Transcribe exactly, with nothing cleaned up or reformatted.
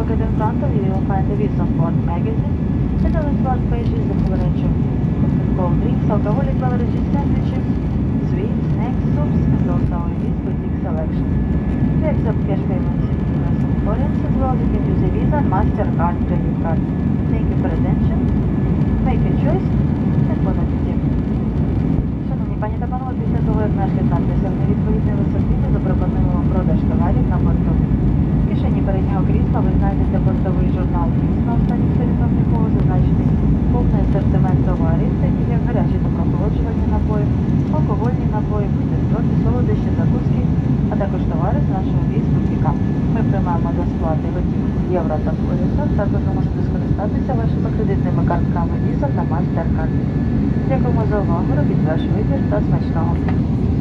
look at in front of you, you'll find the Visa Sport magazine. And on the front page is a full range of food and cold drinks, alcoholic beverages, sandwiches, sweets, snacks, soups, and also our Visa boutique selection. We accept cash payments in U S and foreign as well. You can use a Visa, MasterCard, credit card. Thank you for attention. Make a choice and bon appetit. Шановні пані та панове, після того, як наш літак досягне відповідної висоти, ми запропонуємо вам продаж товарів на борту. В кишені переднього крісла ви знайдете бортовий журнал «Віз» на останніх сторінках якого зазначений повний асортимент товарів, таких як гарячі та прохолоджувальні напої, алкогольні напої, бутерброди, солодощі, закуски, а також товари з нашого Віз бутіка. Ми приймаємо до сплати готівку в євро та форінтах, також ви можете скористатися вашими кредитними картками Visa та MasterCard. Дякуємо за увагу, робіть ваш вибір та смачного!